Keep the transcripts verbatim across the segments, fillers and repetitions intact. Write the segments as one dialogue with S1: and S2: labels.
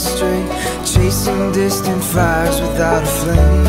S1: astray, chasing distant fires without a flame.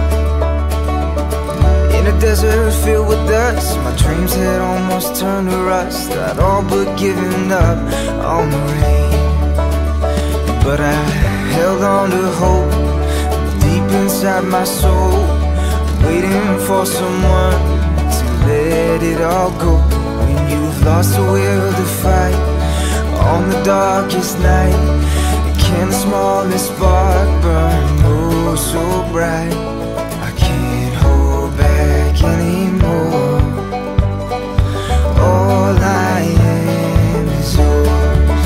S1: In a desert filled with dust, my dreams had almost turned to rust. I'd all but given up on the rain, but I held on to hope deep inside my soul, waiting for someone to let it all go. When you've lost the will to fight on the darkest night, can the smallest spark burn oh so bright? I can't hold back anymore. All I am is yours.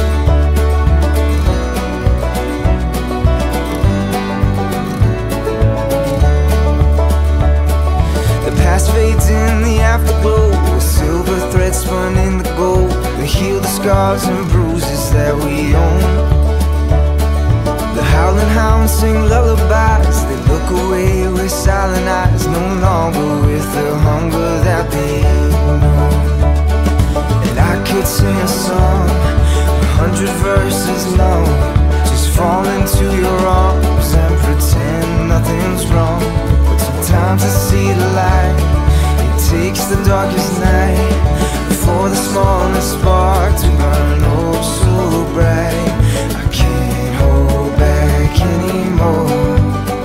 S1: The past fades in the afterglow, a silver thread spun in the gold. They heal the scars and bruises that we own. The howling hounds sing lullabies, they look away with silent eyes, no longer with the hunger that they know. And I could sing a song, a hundred verses long, just fall into your arms and pretend nothing's wrong. But sometimes I see the light, it takes the darkest night for the smallest spark to burn oh so bright. I can't hold back anymore.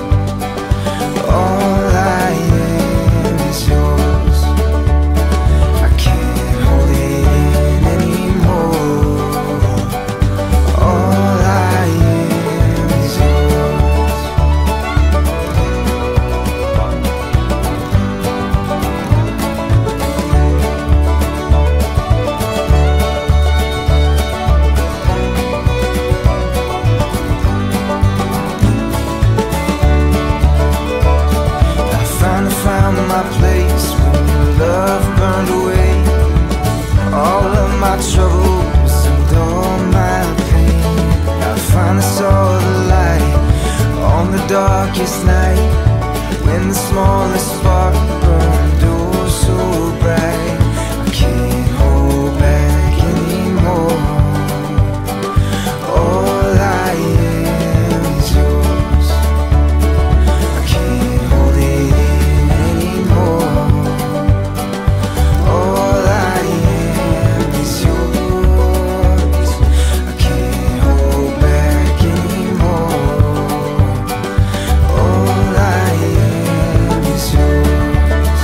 S1: All I am is yours. I can't hold it in anymore. All I am is yours. My place when your love burned away all of my troubles and all my pain. I finally saw the light on the darkest night, when the smallest spark burned oh so bright. I can't hold back anymore. All I am is yours. I can't hold it in anymore. All I am is yours. I can't hold back anymore. All I am is yours.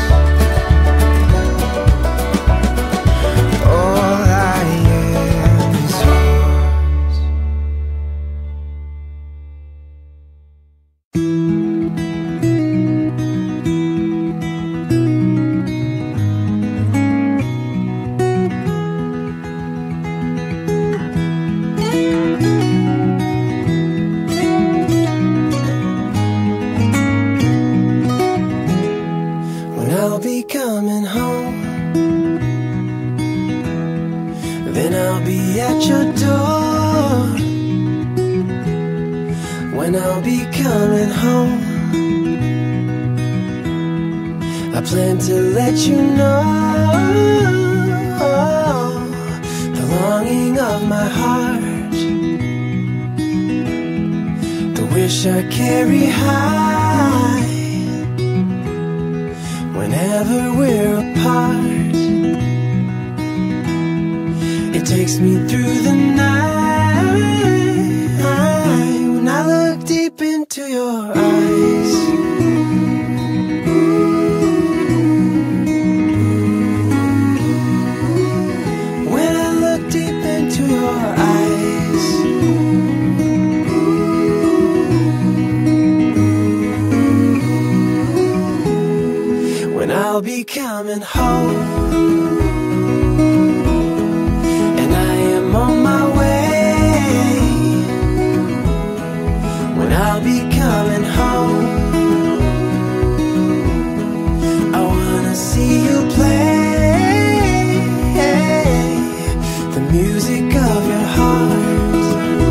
S1: All I am is yours. When I'll be coming home, then I'll be at your door. When I'll be coming home, I plan to let you know the longing of my heart, the wish I carry high. Whenever we're apart, it takes me through the night. When I look deep into your eyes, when I look deep into your eyes, when I'll be coming home, and I am on my way. When I'll be coming home, I wanna see you play the music of your heart.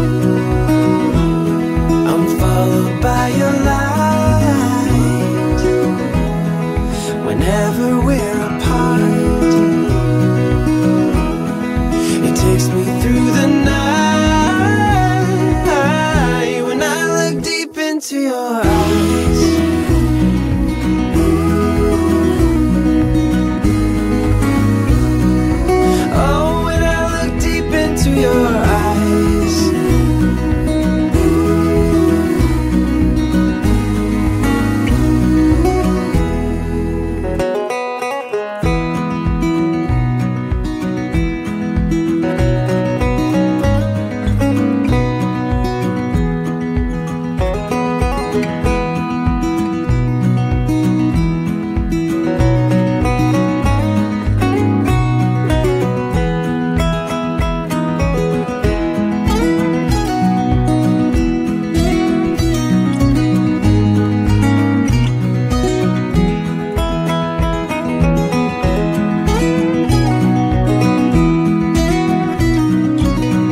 S1: I'm followed by your light. Whenever we're apart, it takes me through the night. into your eyes. Oh, when I look deep into your eyes.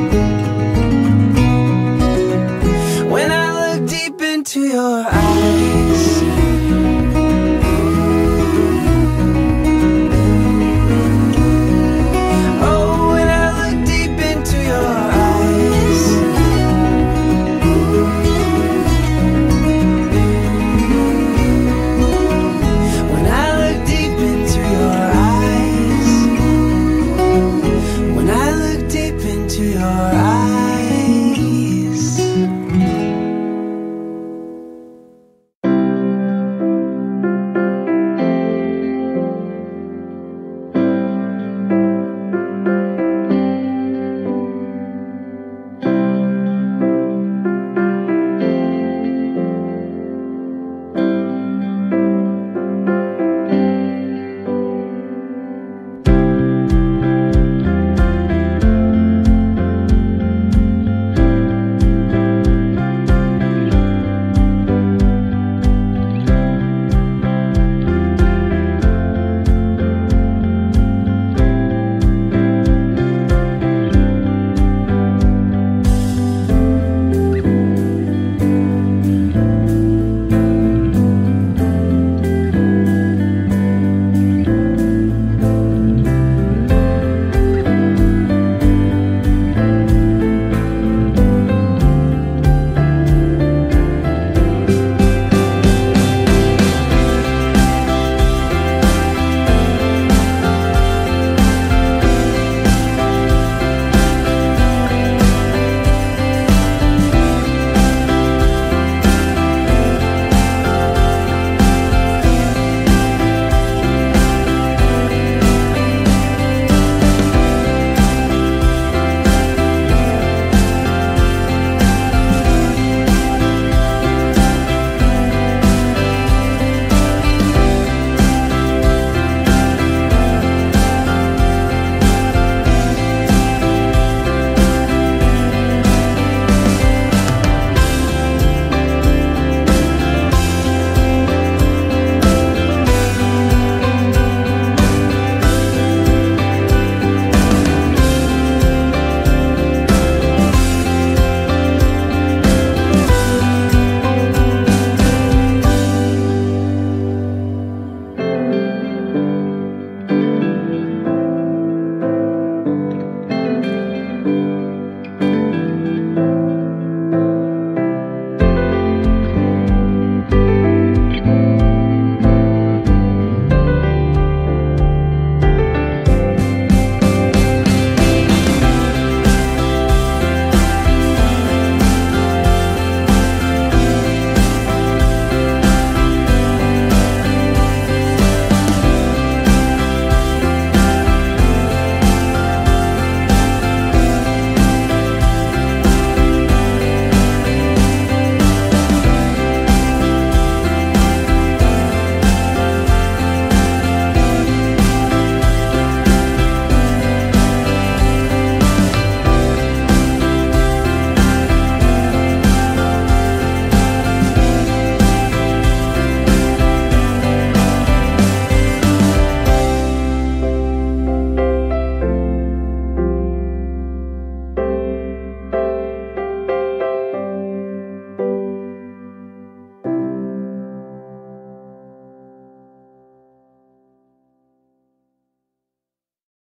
S1: Into your eyes.